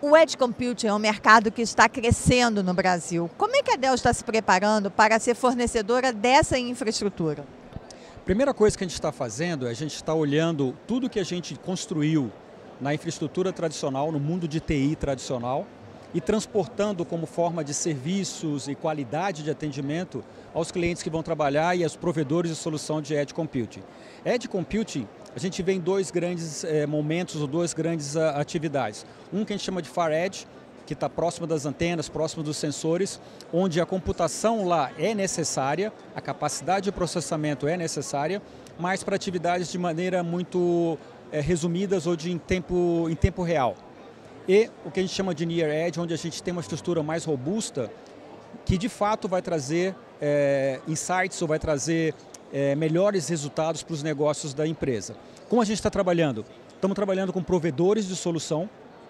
O Edge Computing é um mercado que está crescendo no Brasil. Como é que a Dell está se preparando para ser fornecedora dessa infraestrutura? Primeira coisa que a gente está fazendo é a gente está olhando tudo que a gente construiu na infraestrutura tradicional, no mundo de TI tradicional, e transportando como forma de serviços e qualidade de atendimento aos clientes que vão trabalhar e aos provedores de solução de Edge Computing. Edge Computing, a gente vê em dois grandes momentos ou duas grandes atividades. Um que a gente chama de Far Edge, que está próximo das antenas, próximo dos sensores, onde a computação lá é necessária, a capacidade de processamento é necessária, mas para atividades de maneira muito resumidas ou em tempo real. E o que a gente chama de Near Edge, onde a gente tem uma estrutura mais robusta, que de fato vai trazer insights ou vai trazer melhores resultados para os negócios da empresa. Como a gente está trabalhando? Estamos trabalhando com provedores de solução.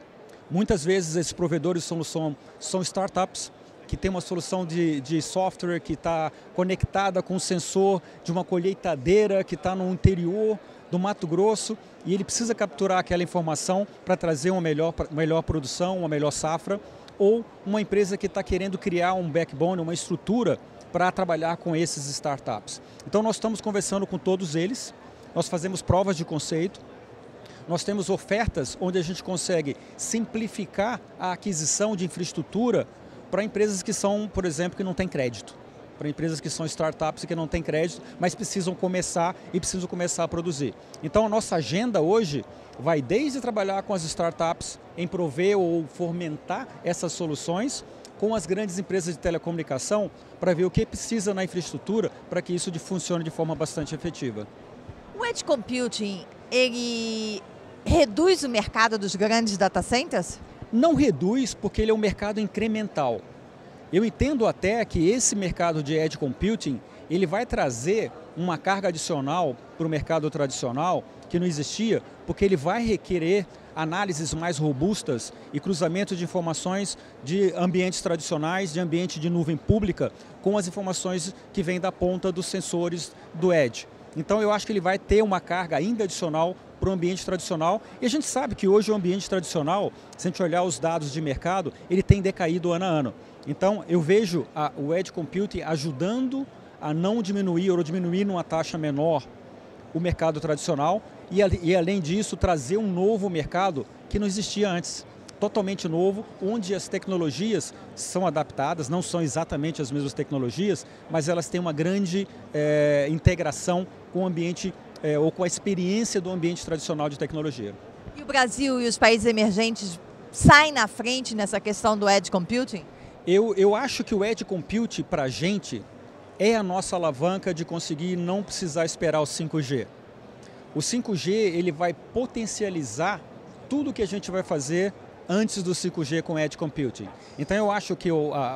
Muitas vezes esses provedores de solução são startups que têm uma solução de software que está conectada com um sensor de uma colheitadeira que está no interior do Mato Grosso e ele precisa capturar aquela informação para trazer uma melhor produção, uma melhor safra, ou uma empresa que está querendo criar um backbone, uma estrutura para trabalhar com esses startups. Então nós estamos conversando com todos eles, nós fazemos provas de conceito, nós temos ofertas onde a gente consegue simplificar a aquisição de infraestrutura para empresas que são, por exemplo, que não têm crédito. Para empresas que são startups e que não têm crédito, mas precisam começar a produzir. Então a nossa agenda hoje vai desde trabalhar com as startups em prover ou fomentar essas soluções, com as grandes empresas de telecomunicação, para ver o que precisa na infraestrutura para que isso funcione de forma bastante efetiva. O Edge Computing, ele reduz o mercado dos grandes data centers? Não reduz, porque ele é um mercado incremental. Eu entendo até que esse mercado de Edge Computing, ele vai trazer uma carga adicional para o mercado tradicional que não existia, porque ele vai requerer análises mais robustas e cruzamento de informações de ambientes tradicionais, de ambiente de nuvem pública, com as informações que vêm da ponta dos sensores do Edge. Então eu acho que ele vai ter uma carga ainda adicional para o ambiente tradicional. E a gente sabe que hoje o ambiente tradicional, se a gente olhar os dados de mercado, ele tem decaído ano a ano. Então eu vejo o Edge Computing ajudando a não diminuir ou diminuir numa taxa menor o mercado tradicional e além disso trazer um novo mercado que não existia antes. Totalmente novo, onde as tecnologias são adaptadas, não são exatamente as mesmas tecnologias, mas elas têm uma grande integração com o ambiente ou com a experiência do ambiente tradicional de tecnologia. E o Brasil e os países emergentes saem na frente nessa questão do Edge Computing? Eu acho que o Edge Computing, para a gente, é a nossa alavanca de conseguir não precisar esperar o 5G. O 5G ele vai potencializar tudo que a gente vai fazer antes do 5G com Edge Computing. Então eu acho que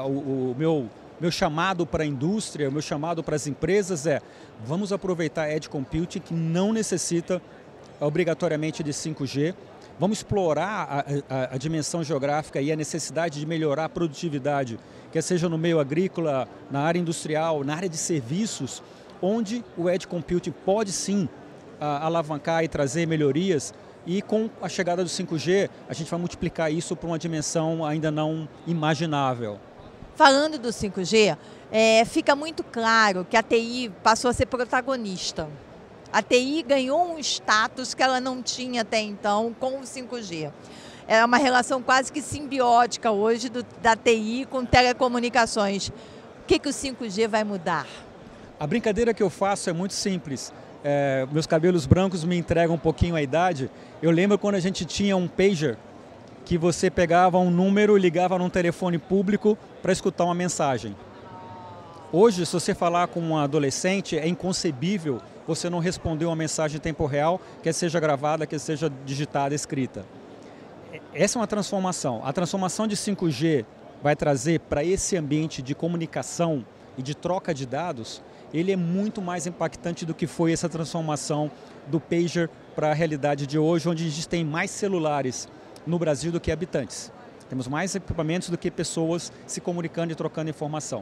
o meu chamado para a indústria, o meu chamado para as empresas vamos aproveitar Edge Computing que não necessita obrigatoriamente de 5G, vamos explorar a dimensão geográfica e a necessidade de melhorar a produtividade, quer seja no meio agrícola, na área industrial, na área de serviços, onde o Edge Computing pode sim alavancar e trazer melhorias. E com a chegada do 5G, a gente vai multiplicar isso para uma dimensão ainda não imaginável. Falando do 5G, fica muito claro que a TI passou a ser protagonista. A TI ganhou um status que ela não tinha até então com o 5G. É uma relação quase que simbiótica hoje da TI com telecomunicações. O que o 5G vai mudar? A brincadeira que eu faço é muito simples. Meus cabelos brancos me entregam um pouquinho a idade. Eu lembro quando a gente tinha um pager, que você pegava um número e ligava num telefone público para escutar uma mensagem. Hoje, se você falar com um adolescente, é inconcebível você não responder uma mensagem em tempo real, quer seja gravada, quer seja digitada, escrita. Essa é uma transformação. A transformação de 5G vai trazer para esse ambiente de comunicação e de troca de dados, ele é muito mais impactante do que foi essa transformação do pager para a realidade de hoje, onde a gente tem mais celulares no Brasil do que habitantes. Temos mais equipamentos do que pessoas se comunicando e trocando informação.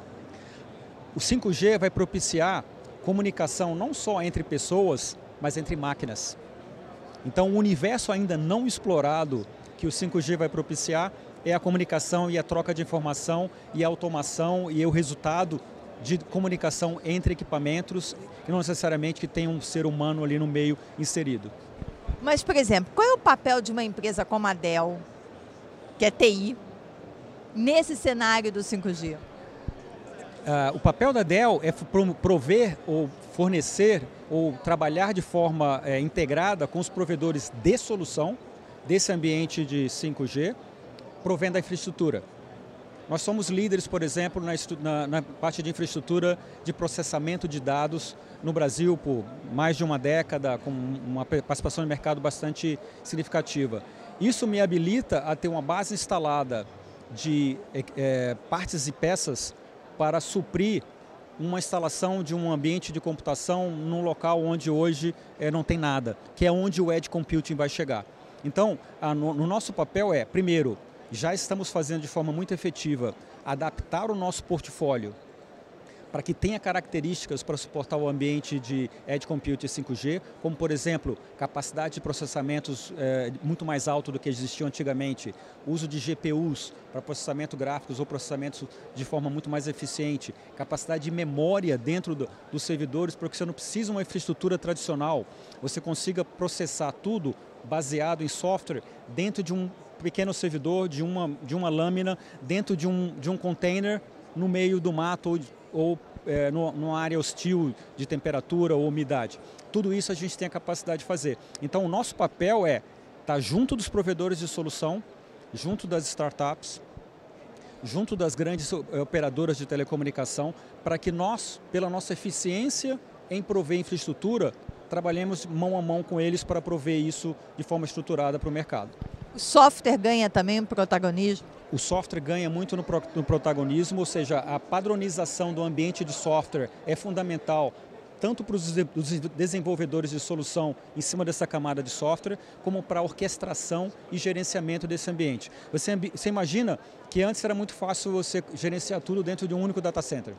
O 5G vai propiciar comunicação não só entre pessoas, mas entre máquinas. Então, o universo ainda não explorado que o 5G vai propiciar é a comunicação e a troca de informação e a automação e o resultado de comunicação entre equipamentos, e não necessariamente que tenha um ser humano ali no meio inserido. Mas, por exemplo, qual é o papel de uma empresa como a Dell, que é TI, nesse cenário do 5G? O papel da Dell é prover ou fornecer ou trabalhar de forma integrada com os provedores de solução desse ambiente de 5G, provendo a infraestrutura. Nós somos líderes, por exemplo, na parte de infraestrutura de processamento de dados no Brasil por mais de uma década, com uma participação de mercado bastante significativa. Isso me habilita a ter uma base instalada de partes e peças para suprir uma instalação de um ambiente de computação num local onde hoje não tem nada, que é onde o Edge Computing vai chegar. Então, no nosso papel primeiro, já estamos fazendo de forma muito efetiva adaptar o nosso portfólio para que tenha características para suportar o ambiente de Edge Computing 5G, como, por exemplo, capacidade de processamentos muito mais alto do que existiam antigamente, uso de GPUs para processamento gráficos ou processamentos de forma muito mais eficiente, capacidade de memória dentro dos servidores, porque você não precisa uma infraestrutura tradicional, você consiga processar tudo baseado em software dentro de um pequeno servidor, de uma lâmina, dentro de um container no meio do mato ou numa área hostil de temperatura ou umidade. Tudo isso a gente tem a capacidade de fazer. Então o nosso papel é estar junto dos provedores de solução, junto das startups, junto das grandes operadoras de telecomunicação, para que nós, pela nossa eficiência em prover infraestrutura, trabalhemos mão a mão com eles para prover isso de forma estruturada para o mercado. O software ganha também um protagonismo? O software ganha muito no protagonismo, ou seja, a padronização do ambiente de software é fundamental tanto para os desenvolvedores de solução em cima dessa camada de software, como para a orquestração e gerenciamento desse ambiente. Você imagina que antes era muito fácil você gerenciar tudo dentro de um único data center.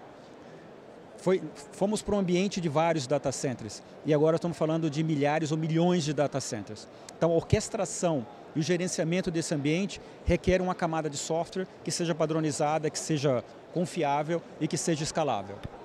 Fomos para um ambiente de vários data centers e agora estamos falando de milhares ou milhões de data centers. Então a orquestração e o gerenciamento desse ambiente requer uma camada de software que seja padronizada, que seja confiável e que seja escalável.